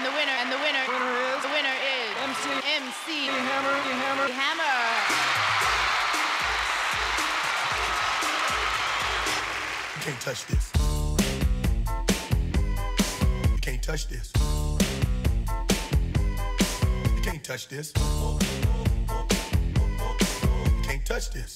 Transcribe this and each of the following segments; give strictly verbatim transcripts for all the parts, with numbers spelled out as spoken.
the winner, and the winner, winner is, the winner is M C, M C Hammer, Hammer, Hammer. You can't touch this. You can't touch this. You can't touch this. You can't touch this.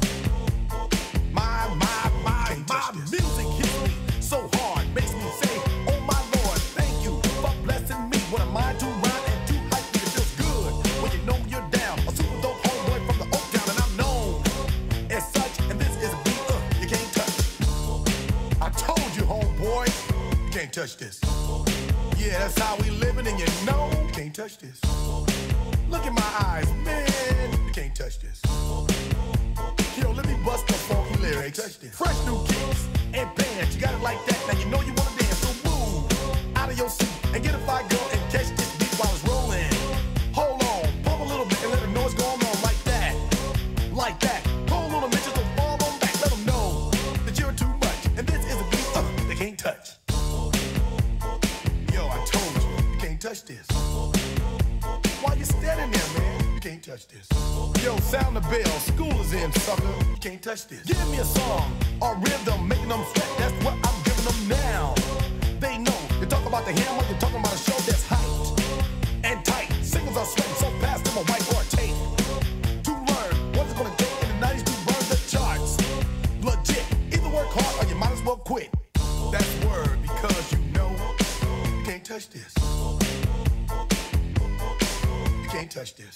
My, my, my, my music hits me so hard, makes me say, oh my Lord, thank you for blessing me. What am I to rhyme and to hype me? It feels good when you know you're down. A super dope homeboy from the Oak Town, and I'm known as such. And this is a beat uh, you can't touch. I told you, homeboy, you can't touch this. Yeah, that's how we living, and you know you can't touch this. Look in my eyes, man, you can't touch this. Yo, let me bust the funky lyrics. Fresh new kicks and bands, you got it like that. Now you know you wanna dance, so move out of your seat and get a fire girl and catch this beat while it's rolling. Hold on, pump a little bit and let them know what's going on like that, like that. Hold on a minute, just don't fall on back. Let them know that you're too much, and this is a beat uh, they can't touch. Yo, I told you, you can't touch this. Why you standing there, man? You can't touch this. Yo, sound the bell, school is in, sucker. You can't touch this. Give me a song or rhythm, making them sweat. That's what I'm giving them now. They know. You talk about the hammer, you're talking about a show that's hyped and tight. Singles are sweating so fast, them a white or a tape. To learn what it's gonna take in the nineties to burn the charts. Legit. Either work hard or you might as well quit. That's word, because you know you can't touch this. You can't touch this.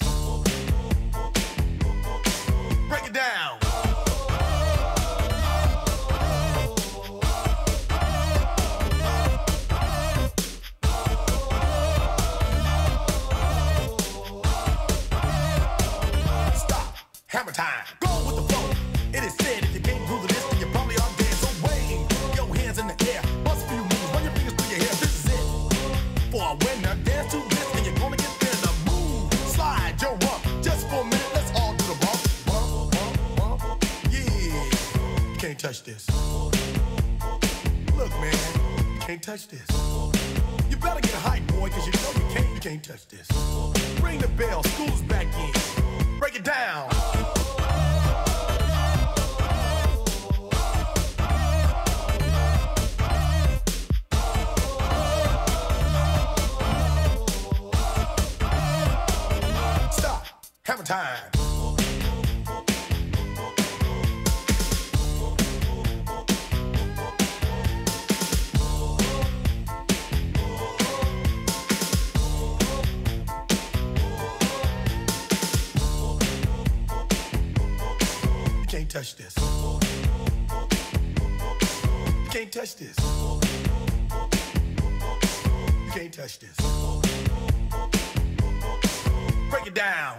Break it down. Stop. Hammer time. Go with the flow. It is said if you can't groove to this, then you probably are dead. So wave your hands in the air. Bust a few moves. Run your fingers through your hair. This is it. For a winner, dance to this, and you're gonna get there. The move. Slide your rump. Just for a minute, let's all do the bump. Bump, bump, bump. Yeah. You can't touch this. Look, man. You can't touch this. You better get hype, boy, because you know you can't, you can't touch this. Ring the bell. School's back in. Break it down. Stop. Hammer time. You can't touch this. You can't touch this. You can't touch this. Break it down.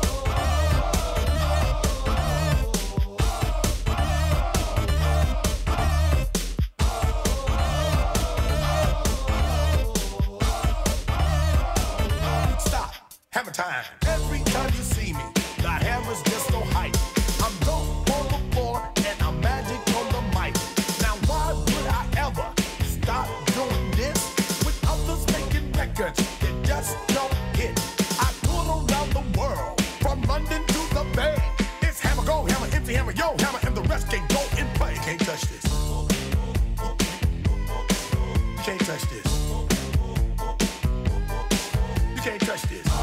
Stop. Hammer time. Every time you see me, the hammer's just so hype. I'm dope on the floor and I'm magic on the mic. Now why would I ever stop doing this with others making records that just don't hit? I tour around the world, from London to the Bay. It's hammer, go hammer, empty hammer, yo hammer, and the rest can go and play. You can't touch this. You can't touch this. You can't touch this.